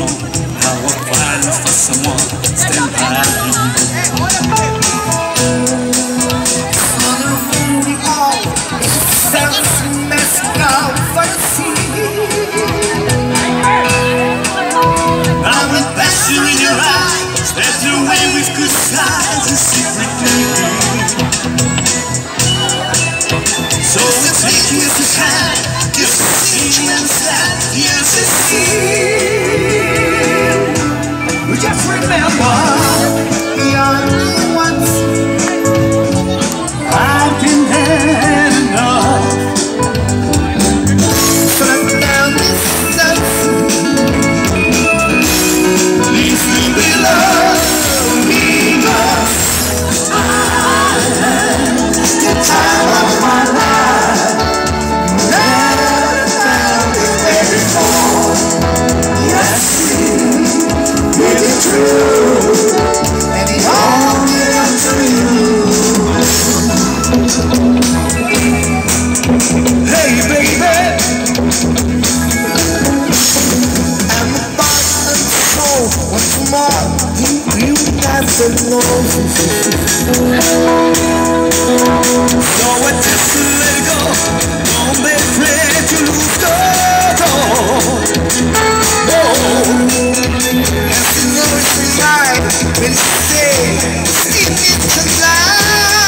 know how I'm fighting for someone stand by me. We all self messed up fancy. Now with passion in your eyes, there's no way we could hide the secret thing. So we'll take you to time, just see inside the unseen. We just remember the only ones I've been had enough. but now this Please leave me love me love. I had the time of my life. Never found it way before. Yes, it is true, and it all belongs to you. Hey baby, And the body and soul once more you got to know. so I just let it go. Don't be afraid to lose control. As you know it's right when you say it is tonight.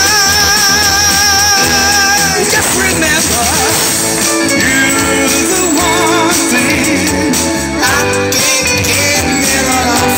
Just remember, you're the one thing I can't get enough.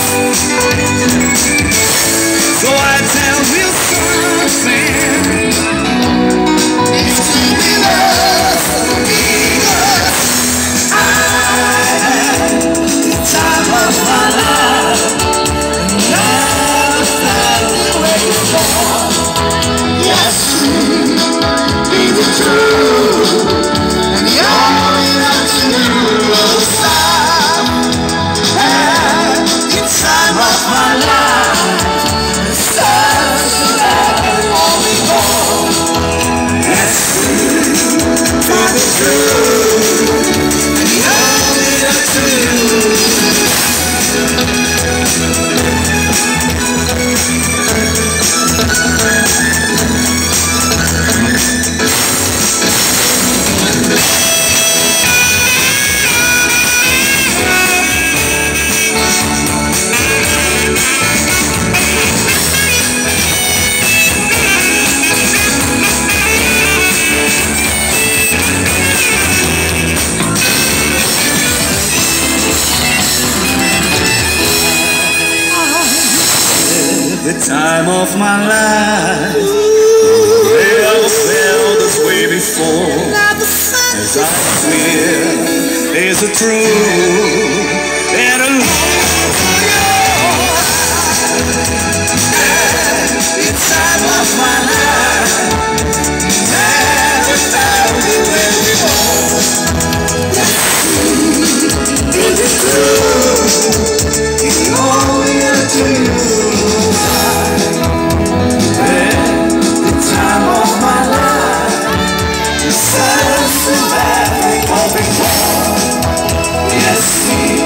so I tell you something. It's me love, me love. I had the time of my life. Never felt the way before. Yes, be the truth, and the only one to do was stop. Had the time of my life. Such a bad one before. Yes, be the truth, and the only one to do. The time of my life, never felt this way before. As I swear, there's a truth and a love for you. The time of my life. Never felt the way before. Is it true? It's the only answer you. The time of my life. Such a bad thing before. Yes,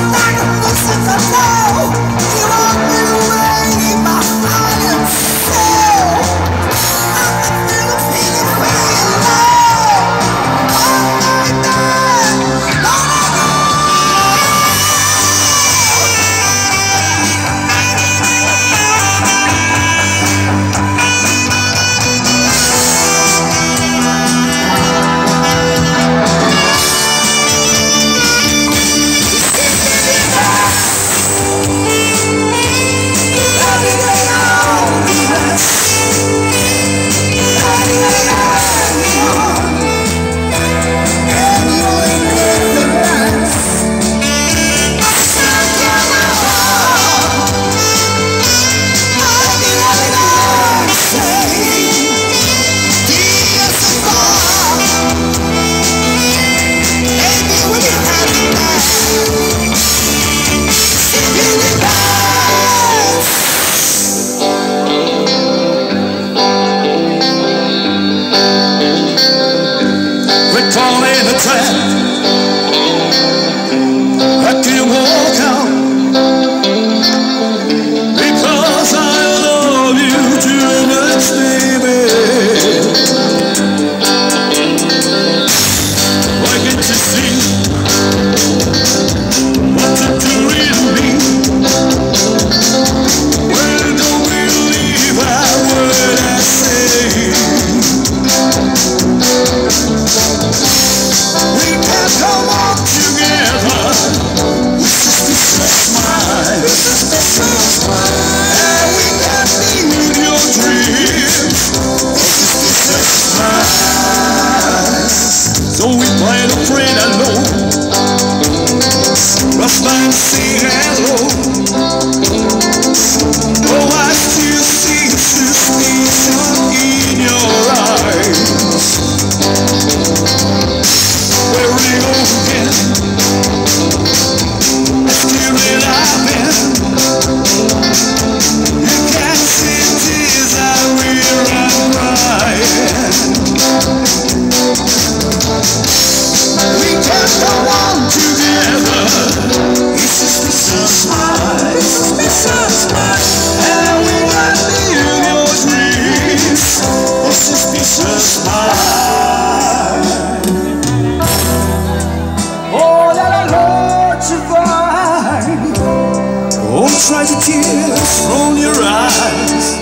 Try the tears from your eyes.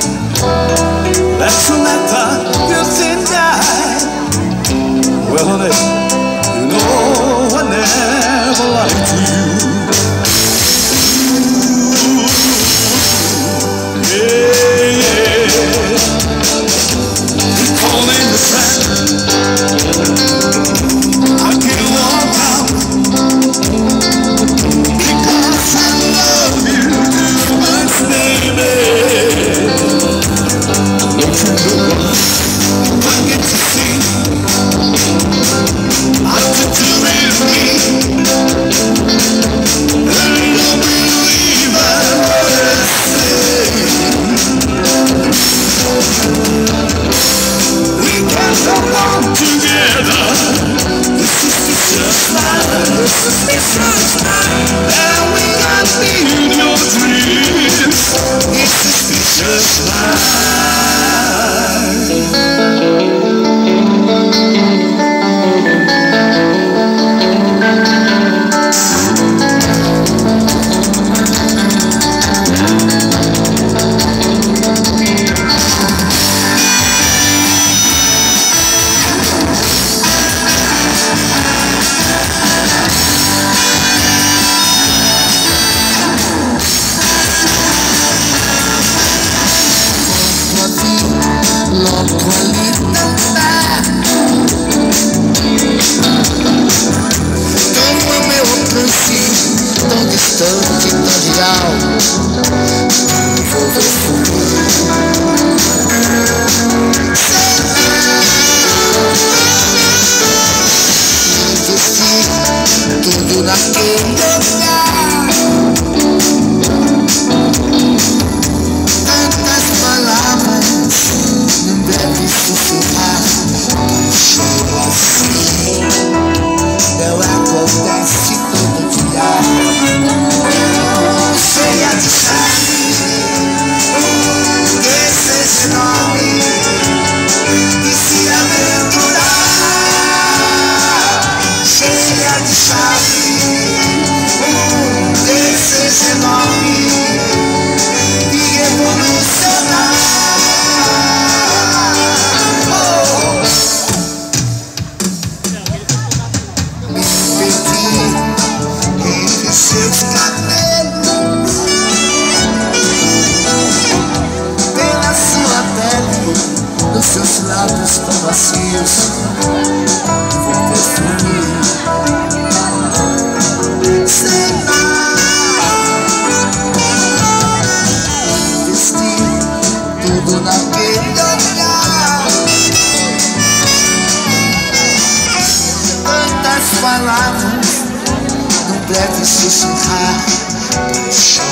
That's a matter you deny. Well, honey, you know I never lied to you. Yeah, yeah. You're calling the track. I can't walk out because I love you. Baby, don't you know I get to see what you do with me, and I don't believe what I say. We can go on together. This is just mine. This is just mine. And we got me in your dreams. It's just mine. Tudo naquele lugar, tantas palavras não devem sussurrar. Chego assim, não acontece todo dia. isso vou preferir sem investir tudo naquele olhar. Tantas palavras num breve sussurrar.